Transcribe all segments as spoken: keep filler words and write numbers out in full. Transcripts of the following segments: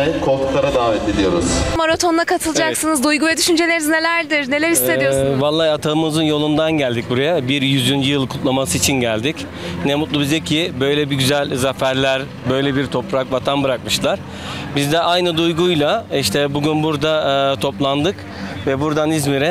şöyle koltuklara davet ediyoruz. Maratonuna katılacaksınız. Evet. Duygu ve düşünceleriniz nelerdir? Neler hissediyorsunuz? Ee, vallahi atamızın yolundan geldik buraya. Bir yüzüncü yıl kutlaması için geldik. Ne mutlu bize ki böyle bir güzel zaferler, böyle bir toprak, vatan bırakmışlar. Biz de aynı duyguyla işte bugün burada e, toplandık ve buradan İzmir'e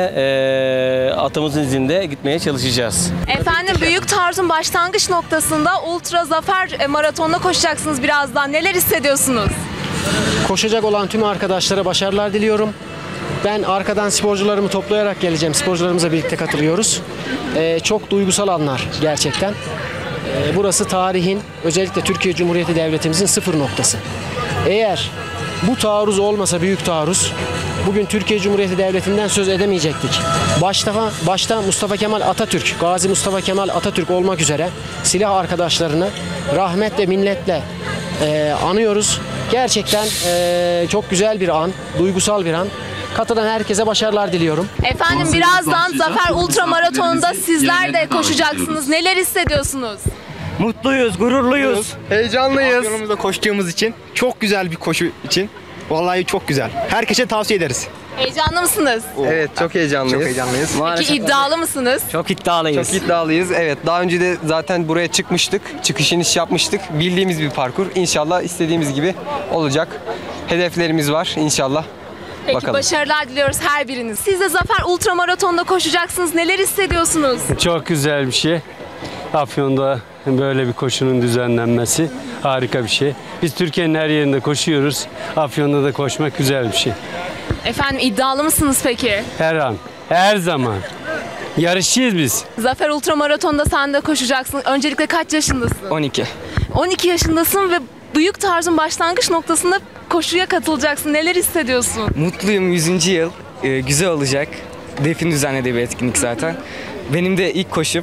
e, atamızın izinde gitmeye çalışacağız. Efendim, büyük taarruzun başlangıç noktasında Ultra Zafer Maratonu'na koşacaksınız birazdan. Neler hissediyorsunuz? Koşacak olan tüm arkadaşlara başarılar diliyorum. Ben arkadan sporcularımı toplayarak geleceğim. Sporcularımızla birlikte katılıyoruz. Ee, çok duygusal anlar gerçekten. Ee, burası tarihin, özellikle Türkiye Cumhuriyeti Devletimizin sıfır noktası. Eğer bu taarruz olmasa, büyük taarruz, bugün Türkiye Cumhuriyeti Devleti'nden söz edemeyecektik. Başta, başta Mustafa Kemal Atatürk, Gazi Mustafa Kemal Atatürk olmak üzere silah arkadaşlarını rahmetle, minnetle e, anıyoruz. Gerçekten e, çok güzel bir an, duygusal bir an. Katılan herkese başarılar diliyorum. Efendim, birazdan Zafer Ultra Maratonu'nda sizler de koşacaksınız. Neler hissediyorsunuz? Mutluyuz, gururluyuz. Heyecanlıyız. Yolumuzda koştuğumuz için. Çok güzel bir koşu için. Vallahi çok güzel. Herkese tavsiye ederiz. Heyecanlı mısınız? Evet, çok heyecanlıyız. Çok heyecanlıyız. Peki iddialı mısınız? Çok iddialıyız. Çok iddialıyız. Evet, daha önce de zaten buraya çıkmıştık. Çıkış iniş yapmıştık. Bildiğimiz bir parkur. İnşallah istediğimiz gibi olacak. Hedeflerimiz var inşallah. Peki, bakalım. Başarılar diliyoruz her biriniz. Siz de Zafer Ultra Maratonu'nda koşacaksınız. Neler hissediyorsunuz? Çok güzel bir şey. Afyon'da böyle bir koşunun düzenlenmesi harika bir şey. Biz Türkiye'nin her yerinde koşuyoruz. Afyon'da da koşmak güzel bir şey. Efendim, iddialı mısınız peki? Her an, her zaman. Yarışçıyız biz. Zafer Ultra Maratonu'nda sen de koşacaksın. Öncelikle kaç yaşındasın? on iki. on iki yaşındasın ve büyük taarruzun başlangıç noktasında koşuya katılacaksın. Neler hissediyorsun? Mutluyum, yüzüncü yıl. Ee, güzel olacak. Def'in düzenlediği bir etkinlik zaten. Benim de ilk koşum.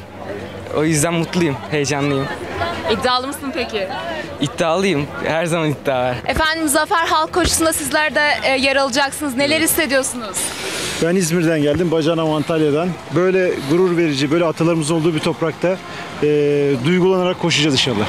O yüzden mutluyum, heyecanlıyım. İddialı mısın peki? İddialıyım. Her zaman iddia var. Efendim, Zafer Halk Koşusu'nda sizler de e, yer alacaksınız. Neler hissediyorsunuz? Ben İzmir'den geldim, bacanam Antalya'dan. Böyle gurur verici, böyle atalarımızın olduğu bir toprakta e, duygulanarak koşacağız inşallah.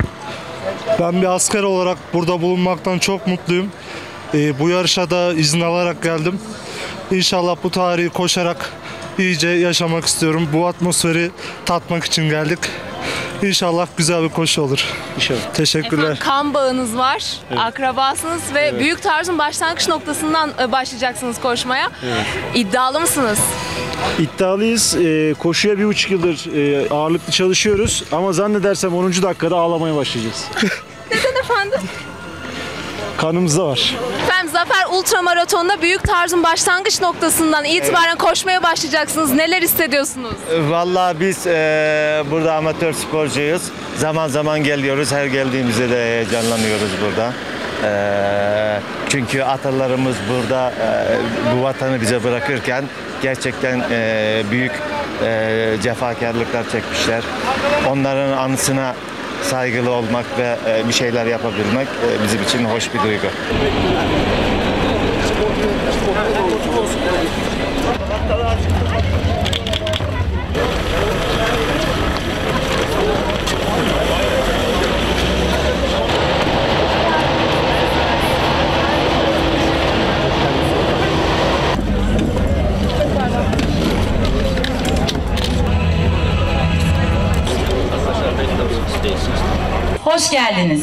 Ben bir asker olarak burada bulunmaktan çok mutluyum. E, bu yarışa da izin alarak geldim. İnşallah bu tarihi koşarak iyice yaşamak istiyorum. Bu atmosferi tatmak için geldik. İnşallah güzel bir koşu olur. İnşallah. Teşekkürler. Efendim, kan bağınız var, Evet. akrabasınız ve Evet. büyük taarruzun başlangıç noktasından e, başlayacaksınız koşmaya. Evet. İddialı mısınız? İddialıyız. E, koşuya bir buçuk yıldır e, ağırlıklı çalışıyoruz. Ama zannedersem onuncu dakikada ağlamaya başlayacağız. Neden efendim? Kanımızda var. Efendim, Zafer Ultra Maratonu'nda büyük taarruzun başlangıç noktasından itibaren koşmaya başlayacaksınız. Neler hissediyorsunuz? Vallahi biz e, burada amatör sporcuyuz. Zaman zaman geliyoruz. Her geldiğimizde de heyecanlanıyoruz burada. E, çünkü atalarımız burada e, bu vatanı bize bırakırken gerçekten e, büyük e, cefakarlıklar çekmişler. Onların anısına saygılı olmak ve e, bir şeyler yapabilmek e, bizim için hoş bir duygu. Hoş geldiniz.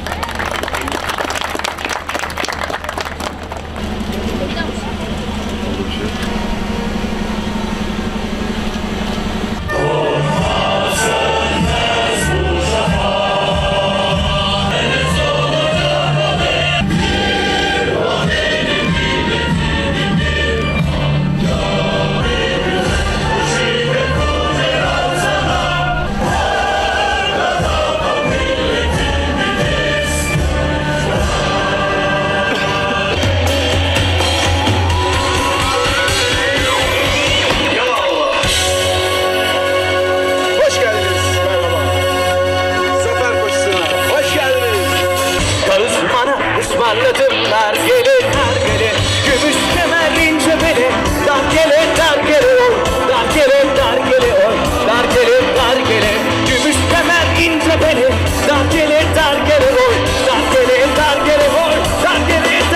Anlatım nargele nargele Gümüş kemer ince beli Nargele nargele oy Nargele nargele oy Nargele nargele Gümüş kemer ince beli Nargele nargele oy Nargele nargele oy Nargele nargele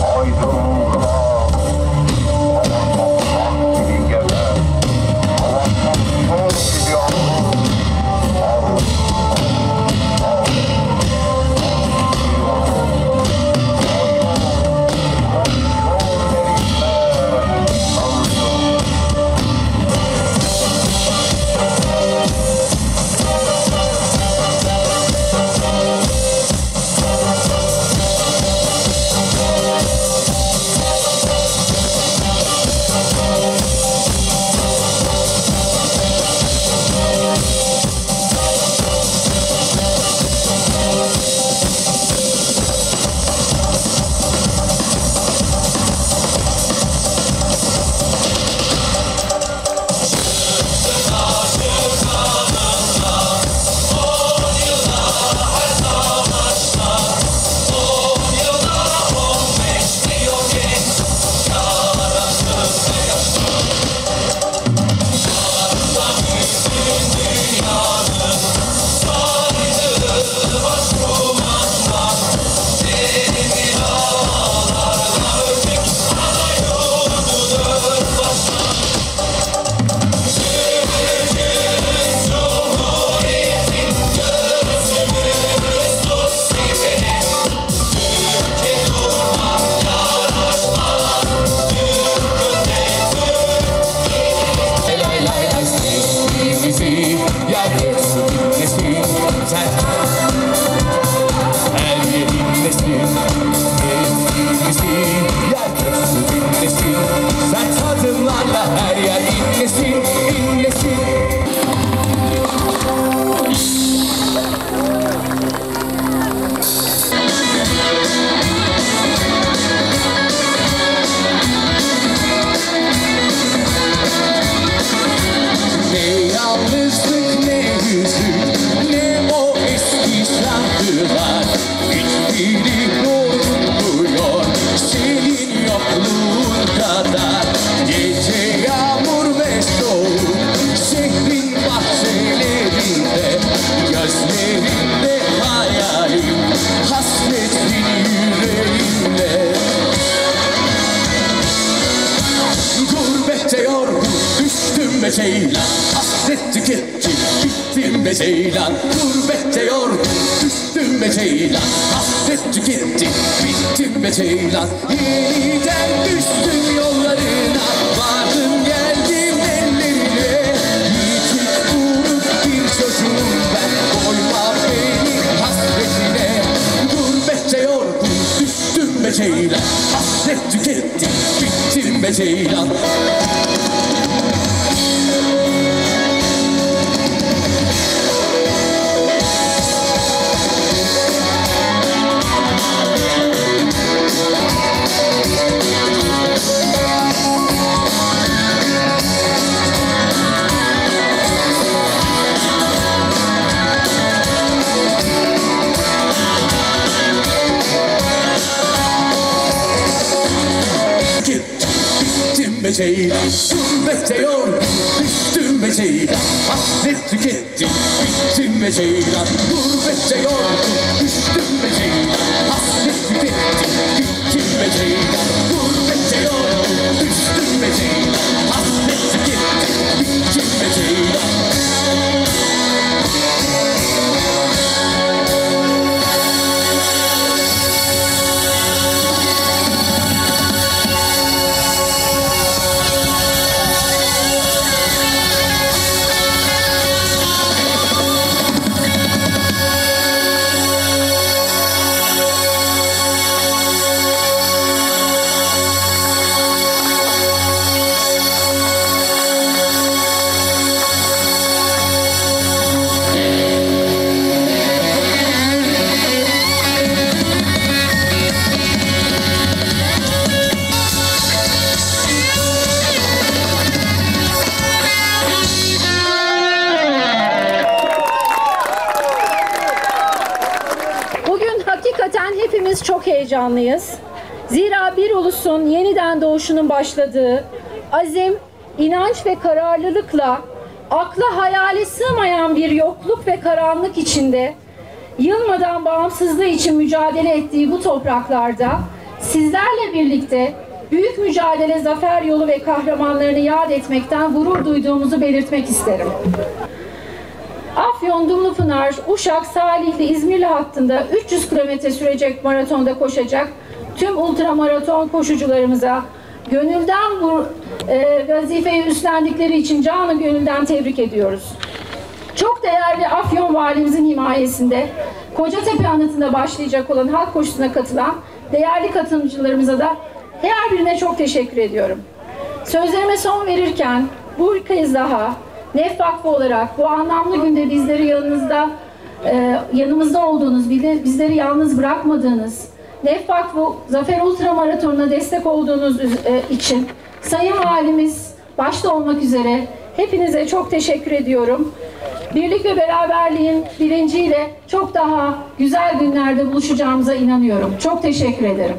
be ceylan, hasret tüketti, bittim be ceylan. Gurbette yorgun, düştüm be ceylan, hasret tüketti, bittim be ceylan. Yeniden düştüm yollarına, vardım geldim ellerine. Yiğitlik uğruk bir çocuğum ben, koyma beni hasretine. Gurbette yorgun, düştüm be ceylan, hasret tüketti, bittim be ceylan. Bittim be ceylan, gurbette yorgun, düştüm be ceylan. Hasret tüketti, bittim be ceylan. Gurbette yorgun, düştüm be ceylan. Hasret tüketti, bittim be ceylan. Gurbette yorgun, düştüm be ceylan. Hasret tüketti, bittim be ceylan. Hepimiz çok heyecanlıyız. Zira bir ulusun yeniden doğuşunun başladığı, azim, inanç ve kararlılıkla akla hayale sığmayan bir yokluk ve karanlık içinde yılmadan bağımsızlığı için mücadele ettiği bu topraklarda sizlerle birlikte büyük mücadele zafer yolu ve kahramanlarını yad etmekten gurur duyduğumuzu belirtmek isterim. Afyon, Dumlupınar, Uşak, Salihli, İzmirli hattında üç yüz kilometre sürecek maratonda koşacak tüm ultramaraton koşucularımıza gönülden bu e, vazifeyi üstlendikleri için canı gönülden tebrik ediyoruz. Çok değerli Afyon Valimizin himayesinde Kocatepe Anıtı'nda başlayacak olan halk koşusuna katılan değerli katılımcılarımıza da her birine çok teşekkür ediyorum. Sözlerime son verirken bu kez daha Nef Vakfı olarak bu anlamlı günde bizleri yanınızda e, yanımızda olduğunuz, bizleri yalnız bırakmadığınız, Nef Vakfı Zafer Ultramaratonu'na destek olduğunuz e, için Sayın Valimiz başta olmak üzere hepinize çok teşekkür ediyorum. Birlik ve beraberliğin bilinciyle çok daha güzel günlerde buluşacağımıza inanıyorum. Çok teşekkür ederim.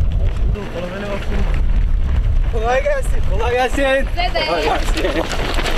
Kolay gelsin. Kolay gelsin. Size de. Kolay gelsin.